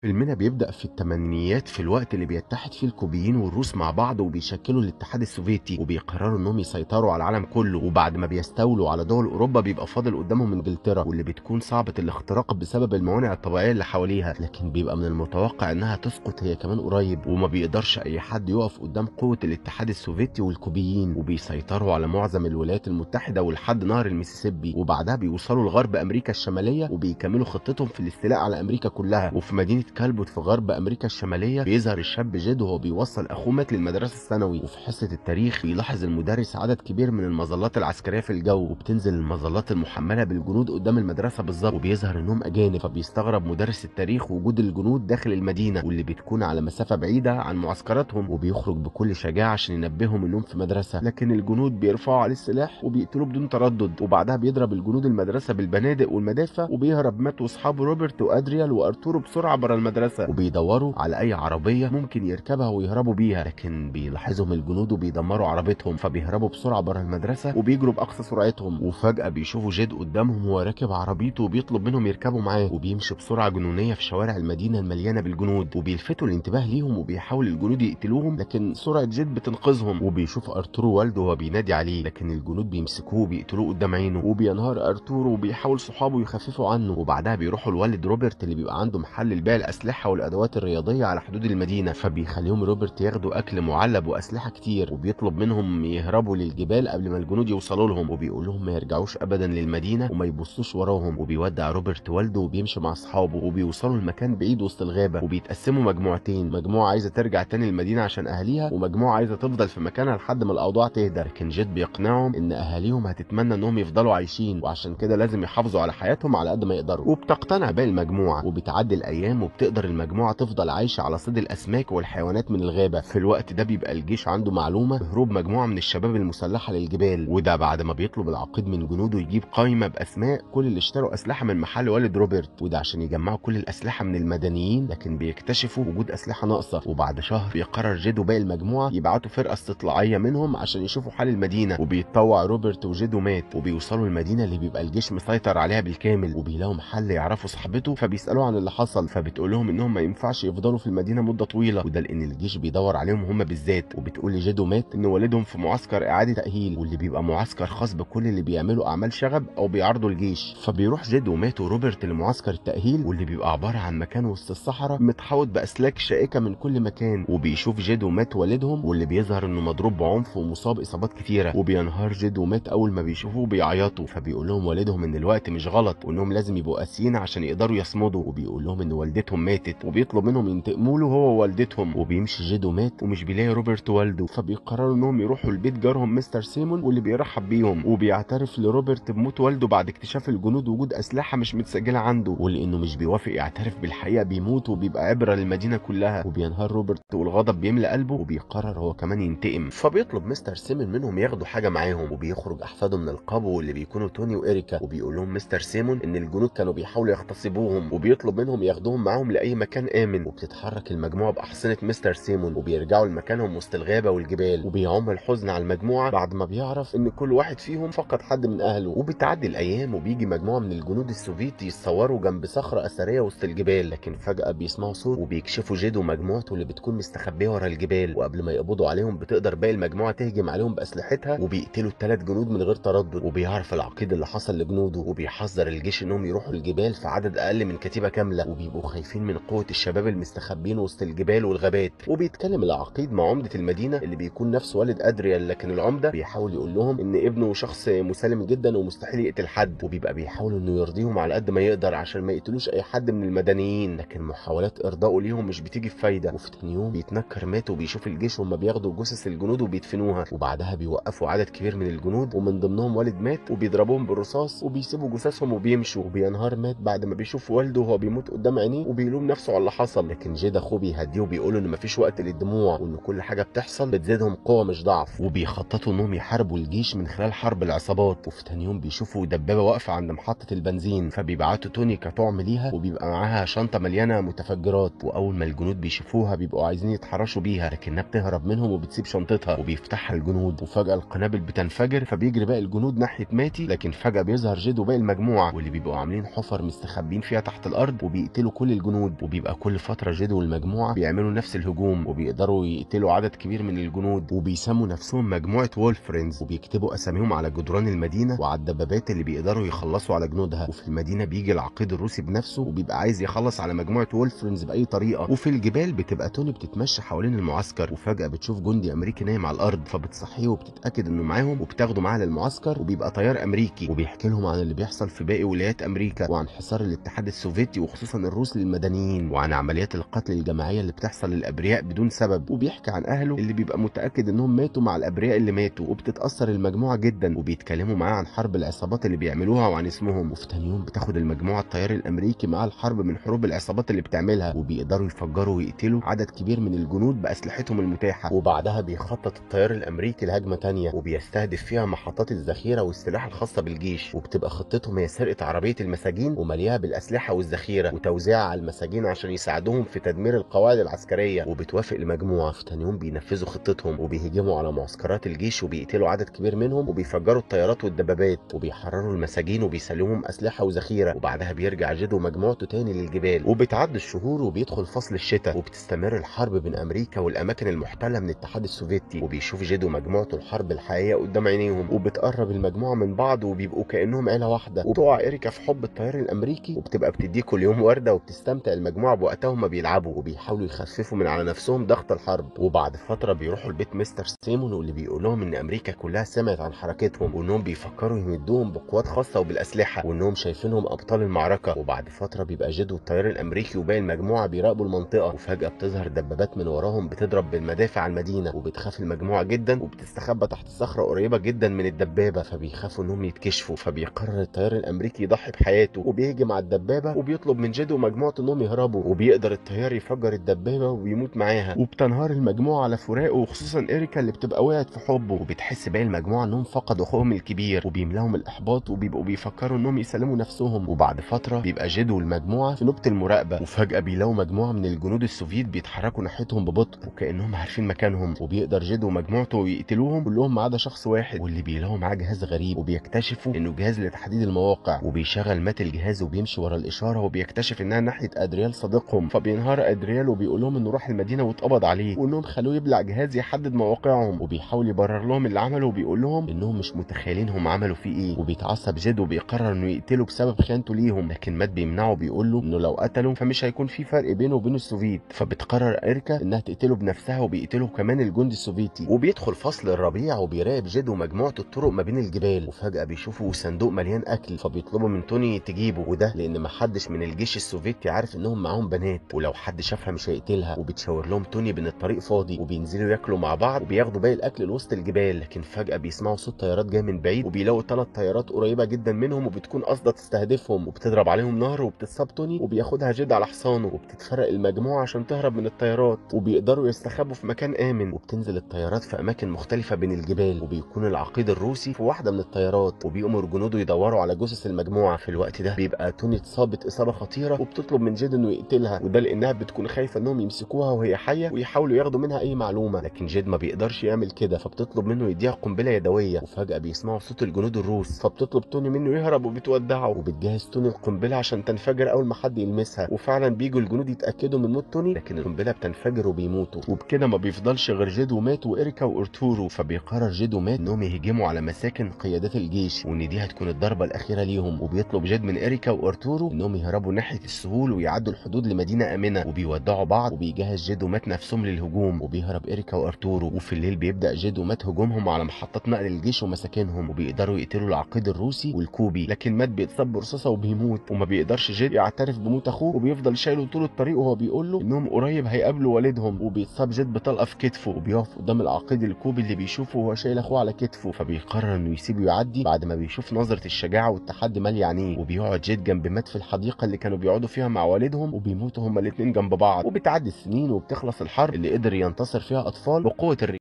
فيلمنا بيبدأ في الثمانينيات، في الوقت اللي بيتحد فيه الكوبيين والروس مع بعض وبيشكلوا الاتحاد السوفيتي، وبيقرروا انهم يسيطروا على العالم كله. وبعد ما بيستولوا على دول اوروبا بيبقى فاضل قدامهم انجلترا، واللي بتكون صعبة الاختراق بسبب الموانئ الطبيعية اللي حواليها، لكن بيبقى من المتوقع انها تسقط هي كمان قريب، وما بيقدرش اي حد يقف قدام قوة الاتحاد السوفيتي والكوبيين. وبيسيطروا على معظم الولايات المتحدة ولحد نهر المسيسيبي، وبعدها بيوصلوا لغرب امريكا الشمالية وبيكملوا خطتهم في الاستيلاء على امريكا كلها. وفي مدينة كالبوت في غرب امريكا الشماليه بيظهر الشاب جيد وهو بيوصل اخوه مات للمدرسه الثانوي. وفي حصه التاريخ بيلاحظ المدرس عدد كبير من المظلات العسكريه في الجو، وبتنزل المظلات المحمله بالجنود قدام المدرسه بالظبط، وبيظهر انهم اجانب. فبيستغرب مدرس التاريخ وجود الجنود داخل المدينه، واللي بتكون على مسافه بعيده عن معسكراتهم، وبيخرج بكل شجاعه عشان ينبههم انهم في مدرسه. لكن الجنود بيرفعوا عليه السلاح وبيقتلوه بدون تردد، وبعدها بيضرب الجنود المدرسه بالبنادق والمدافع، وبيهرب مات واصحابه روبرت وادريال وارتورو بسرعه بره المدرسه، وبيدوروا على اي عربيه ممكن يركبها ويهربوا بيها. لكن بيلاحظهم الجنود وبيدمروا عربيتهم، فبيهربوا بسرعه بره المدرسه وبيجروا باقصى سرعتهم. وفجاه بيشوفوا جيد قدامهم وهو راكب عربيته وبيطلب منهم يركبوا معاه، وبيمشي بسرعه جنونيه في شوارع المدينه المليانه بالجنود، وبيلفتوا الانتباه ليهم وبيحاول الجنود يقتلوهم، لكن سرعه جيد بتنقذهم. وبيشوف ارتورو والده وهو بينادي عليه، لكن الجنود بيمسكوه وبيقتلوه قدام عينه، وبينهار ارتورو وبيحاول صحابه يخففوا عنه. وبعدها بيروحوا لوالد روبرت اللي بيبقى عنده محل لبيع الاسلحه والادوات الرياضيه على حدود المدينه، فبيخليهم روبرت ياخدوا اكل معلب واسلحه كتير، وبيطلب منهم يهربوا للجبال قبل ما الجنود يوصلوا لهم، وبيقول لهم ما يرجعوش ابدا للمدينه وما يبصوش وراهم. وبيودع روبرت والده وبيمشي مع اصحابه، وبيوصلوا لمكان بعيد وسط الغابه، وبيتقسموا مجموعتين، مجموعه عايزه ترجع تاني المدينه عشان اهاليها، ومجموعه عايزه تفضل في مكانها لحد ما الاوضاع تهدى. لكن جيد بيقنعهم ان اهاليهم هتتمنى انهم يفضلوا عايشين، وعشان كده لازم يحافظوا على حياتهم على قد ما يقدروا. وبتقتنع باقي المجموعه، وبتعدي الايام وبتقدر المجموعه تفضل عايشه على صيد الاسماك والحيوانات من الغابه. في الوقت ده بيبقى الجيش عنده معلومه بهروب مجموعه من الشباب المسلحه للجبال، وده بعد ما بيطلب العقيد من جنوده يجيب قائمه باسماء كل اللي اشتروا اسلحه من محل والد روبرت، وده عشان يجمعوا كل الاسلحه من المدنيين. لكن بيكتشفوا وجود اسلحه ناقصه، وبعد شهر بيقرر جيد وباقي المجموعه يبعتوا فرقه استطلاعيه منهم عشان يشوفوا حال المدينه. وبيتطوع روبرت وجيد ومات، وبيوصلوا المدينه اللي بيبقى الجيش مسيطر عليها بالكامل، وبيلاقوا محل يعرفوا صاحبته، فبيسالوه عن اللي حصل، فبتقول لهم انهم ما ينفعش يفضلوا في المدينه مده طويله، وده لان الجيش بيدور عليهم هم بالذات. وبتقول لجيد ومات ان والدهم في معسكر اعاده تاهيل، واللي بيبقى معسكر خاص بكل اللي بيعملوا اعمال شغب او بيعارضوا الجيش. فبيروح جيد ومات وروبرت لمعسكر التاهيل، واللي بيبقى عباره عن مكان وسط الصحراء متحوط باسلاك شائكه من كل مكان. وبيشوف جيد ومات والدهم، واللي بيظهر انه مضروب بعنف ومصاب اصابات كتيره، وبينهار جيد ومات اول ما بيشوفوه بيعيطوا. فبيقول لهم والدهم ان الوقت مش غلط، وانهم لازم يبقوا قاسيين عشان يقدروا يصمدوا، وبيقول لهم ان والدتهم ماتت، وبيطلب منهم ينتقموا له هو ووالدتهم. وبيمشي جيد ومات ومش بيلاقي روبرت والده، فبيقرروا انهم يروحوا لبيت جارهم مستر سيمون واللي بيرحب بيهم، وبيعترف لروبرت بموت والده بعد اكتشاف الجنود وجود اسلحه مش متسجله عنده، ولانه مش بيوافق يعترف بالحقيقه بيموت، وبيبقى عبره للمدينه كلها. وبينهار روبرت والغضب بيملى قلبه، وبيقرر هو كمان ينتقم. فبيطلب مستر سيمون منهم ياخدوا حاجه معاهم، وبيخرج احفاده من القبو اللي بيكونوا توني وإريكا، وبيقول لهم مستر سيمون ان الجنود كانوا بيحاولوا يغتصبوهم، وبيطلب منهم ياخدوهم معاهم لاي مكان امن. وبتتحرك المجموعه باحصنه مستر سيمون، وبيرجعوا لمكانهم وسط الغابه والجبال، وبيعم الحزن على المجموعه بعد ما بيعرف ان كل واحد فيهم فقد حد من اهله. وبتعدي الايام وبيجي مجموعه من الجنود السوفيتي يتصوروا جنب صخره اثريه وسط الجبال، لكن فجاه بيسمعوا صوت وبيكشفوا جيد ومجموعته اللي بتكون مستخبيه ورا الجبال. وقبل ما يقبضوا عليهم بتقدر باقي المجموعه تهجم عليهم باسلحتها، وبيقتلوا الثلاث جنود من غير تردد. وبيعرف العقيد اللي حصل لجنوده، وبيحذر الجيش انهم يروحوا الجبال في عدد اقل من كتيبه كامله، وبيبقوا خايفين من قوه الشباب المستخبين وسط الجبال والغابات. وبيتكلم العقيد مع عمده المدينه اللي بيكون نفسه والد ادريال، لكن العمده بيحاول يقول لهم ان ابنه شخص مسالم جدا ومستحيل يقتل حد، وبيبقى بيحاول انه يرضيهم على قد ما يقدر عشان ما يقتلوش اي حد من المدنيين. لكن محاولات ارضائه ليهم مش بتيجي بفايده، وفي تاني يوم بيتنكر مات، وبيشوف الجيش وهم بياخدوا جثث الجنود وبيدفنوها. وبعدها بيوقفوا عدد كبير من الجنود ومن ضمنهم والد مات، وبيضربوهم بالرصاص وبيسيبوا جثثهم وبيمشوا. وبينهار مات بعد ما بيشوف والده وهو بيموت قدام عينيه، وبيلوم نفسه على اللي حصل. لكن جيد اخوه بيهديه وبيقول له ان مفيش وقت للدموع، وان كل حاجه بتحصل بتزيدهم قوه مش ضعف. وبيخططوا انهم يحاربوا الجيش من خلال حرب العصابات. وفي تاني يوم بيشوفوا دبابه واقفه عند محطه البنزين، فبيبعتوا توني كطعم ليها، وبيبقى معاها شنطه مليانه متفجرات. واول ما الجنود بيشوفوها بيبقوا عايزين يتحرشوا بيها، لكنها بتهرب منهم وبتسيب شنطتها، وبيفتحها الجنود. وفجاه القنابل بتنفجر، فبيجري باقي الجنود ناحيه ماتي، لكن فجاه بيظهر جيد وباقي المجموعه واللي بيبقوا عاملين حفر مستخبين فيها تحت الارض، وبيقتلوا كل الجنود الجنود، وبيبقى كل فتره جيد والمجموعه بيعملوا نفس الهجوم وبيقدروا يقتلوا عدد كبير من الجنود، وبيسموا نفسهم مجموعه وولفرينز، وبيكتبوا اساميهم على جدران المدينه وعلى الدبابات اللي بيقدروا يخلصوا على جنودها. وفي المدينه بيجي العقيد الروسي بنفسه وبيبقى عايز يخلص على مجموعه وولفرينز باي طريقه. وفي الجبال بتبقى توني بتتمشى حوالين المعسكر، وفجاه بتشوف جندي امريكي نايم على الارض، فبتصحيه وبتتاكد انه معاهم وبتاخده معاها للمعسكر، وبيبقى طيار امريكي وبيحكي لهم عن اللي بيحصل في باقي ولايات امريكا وعن حصار الاتحاد السوفيتي وخصوصا الروس للمدنيين، وعن عمليات القتل الجماعيه اللي بتحصل للابرياء بدون سبب، وبيحكي عن اهله اللي بيبقى متاكد انهم ماتوا مع الابرياء اللي ماتوا، وبتتاثر المجموعه جدا وبيتكلموا معاه عن حرب العصابات اللي بيعملوها وعن اسمهم. وفي تاني يوم بتاخد المجموعه الطيار الامريكي مع الحرب من حروب العصابات اللي بتعملها، وبيقدروا يفجروا ويقتلوا عدد كبير من الجنود باسلحتهم المتاحه. وبعدها بيخطط الطيار الامريكي لهجمه تانيه وبيستهدف فيها محطات الذخيره والسلاح الخاصه بالجيش، وبتبقى خطتهم هي سرقه عربيه المساجين ومليها بالاسلحه والذخيره وتوزيعها على المساجين عشان يساعدوهم في تدمير القواعد العسكريه. وبتوافق المجموعه. في تاني يوم بينفذوا خطتهم وبيهجموا على معسكرات الجيش وبيقتلوا عدد كبير منهم وبيفجروا الطيارات والدبابات وبيحرروا المساجين وبيسلموهم اسلحه وذخيره. وبعدها بيرجع جيد ومجموعته تاني للجبال، وبتعدي الشهور وبيدخل فصل الشتاء وبتستمر الحرب بين امريكا والاماكن المحتله من الاتحاد السوفيتي، وبيشوف جيد ومجموعته الحرب الحقيقيه قدام عينيهم، وبتقرب المجموعه من بعض وبيبقوا كانهم عيله واحده. وبتقع اريكا في حب الطيار الامريكي وبتبقى بتديه كل يوم ورده، وبتستمتع المجموعه بوقتها وهما بيلعبوا وبيحاولوا يخففوا من على نفسهم ضغط الحرب. وبعد فتره بيروحوا لبيت مستر سيمون واللي بيقول لهم ان امريكا كلها سمعت عن حركتهم وانهم بيفكروا يمدوهم بقوات خاصه وبالاسلحه وانهم شايفينهم ابطال المعركه. وبعد فتره بيبقى جيد والطيار الامريكي وباقي المجموعه بيراقبوا المنطقه، وفجاه بتظهر دبابات من وراهم بتضرب بالمدافع على المدينه، وبتخاف المجموعه جدا وبتستخبى تحت صخره قريبه جدا من الدبابه، فبيخافوا انهم يتكشفوا. فبيقرر الطيار الامريكي يضحي بحياته وبيهجم على الدبابه وبيطلب من جيد ومجموعته انهم يهربوا، وبيقدر الطيار يفجر الدبابه وبيموت معاها، وبتنهار المجموعه على فراقه وخصوصا اريكا اللي بتبقى وقعت في حبه. وبتحس باقي المجموعه انهم فقدوا اخوهم الكبير وبيملاهم الاحباط وبيبقوا بيفكروا انهم يسلموا نفسهم. وبعد فتره بيبقى جيد والمجموعه في نوبه المراقبه، وفجاه بيلاقوا مجموعه من الجنود السوفيت بيتحركوا ناحيتهم ببطء وكانهم عارفين مكانهم، وبيقدر جيد ومجموعته يقتلوهم كلهم ما عدا شخص واحد، واللي بيلاقوا معاه جهاز غريب وبيكتشفوا انه جهاز لتحديد المواقع، وبيشغل مات الجهاز وبيمشي ورا الاشاره وبيكتشف انها ناحيه ادريال صديقهم. فبينهار ادريال وبيقول لهم انه راح المدينه واتقبض عليه وانهم خلوه يبلع جهاز يحدد مواقعهم، وبيحاول يبرر لهم اللي عمله وبيقول لهم انهم مش متخيلين هم عملوا فيه ايه. وبيتعصب جيد وبيقرر انه يقتله بسبب خيانته ليهم، لكن مات بيمنعه وبيقول له انه لو قتله فمش هيكون في فرق بينه وبين السوفيت. فبتقرر اريكا انها تقتله بنفسها وبيقتله كمان الجندي السوفيتي. وبيدخل فصل الربيع وبيراقب جيد ومجموعته الطرق ما بين الجبال، وفجاه بيشوفوا صندوق مليان اكل فبيطلبوا من توني تجيبه، وده لان محدش من الجيش السوفيتي عارف انهم معاهم بنات ولو حد شافها مش هيقتلها. وبتشاور لهم توني بان الطريق فاضي وبينزلوا ياكلوا مع بعض وبياخدوا باقي الاكل لوسط الجبال، لكن فجاه بيسمعوا صوت طيارات جايه من بعيد وبيلاقوا 3 طيارات قريبه جدا منهم وبتكون قاصده تستهدفهم، وبتضرب عليهم نار وبتتصاب توني وبياخدها جيد على حصانه، وبتتفرق المجموعه عشان تهرب من الطيارات وبيقدروا يستخبوا في مكان امن. وبتنزل الطيارات في اماكن مختلفه بين الجبال، وبيكون العقيد الروسي في واحده من الطيارات وبيأمر جنوده يدوروا على جثث المجموعه. في الوقت ده بيبقى توني اتصابت اصابه خطيره وبتطلب من جيد انه يقتلها، وده لانها بتكون خايفه انهم يمسكوها وهي حيه ويحاولوا ياخدوا منها اي معلومه، لكن جيد ما بيقدرش يعمل كده فبتطلب منه يديها قنبله يدويه. وفجاه بيسمعوا صوت الجنود الروس فبتطلب توني منه يهرب وبتودعه، وبتجهز توني القنبله عشان تنفجر اول ما حد يلمسها. وفعلا بيجوا الجنود يتاكدوا من موت توني لكن القنبله بتنفجر وبيموتوا، وبكده ما بيفضلش غير جيد ومات واريكا وارتورو. فبيقرر جيد ومات انهم يهجموا على مساكن قيادات الجيش وان دي هتكون الضربه الاخيره ليهم، وبيطلب جيد من اريكا وارتورو انهم يهربوا ناحيه السهول ويعدوا الحدود لمدينه امنه، وبيودعوا بعض وبيجهز جيد ومات نفسهم للهجوم، وبيهرب اريكا وارتورو. وفي الليل بيبدا جيد ومات هجومهم على محطات نقل الجيش ومساكنهم وبيقدروا يقتلوا العقيد الروسي والكوبي، لكن مات بيتصاب برصاصه وبيموت، وما بيقدرش جيد يعترف بموت اخوه وبيفضل شايله طول الطريق وهو بيقول له انهم قريب هيقابلوا والدهم. وبيتصاب جيد بطلقه في كتفه وبيقف قدام العقيد الكوبي اللي بيشوفه وهو شايل اخوه على كتفه، فبيقرر انه يسيبه يعدي بعد ما بيشوف نظره الشجاعه والتحدي ماليه عينيه. وبيقعد جيد جنب مات في الحديقه اللي كانوا بيقعدوا فيها مع والدهم وبيموتوا هما الاثنين جنب بعض. وبتعدي السنين وبتخلص الحرب اللي قدر ينتصر فيها اطفال بقوه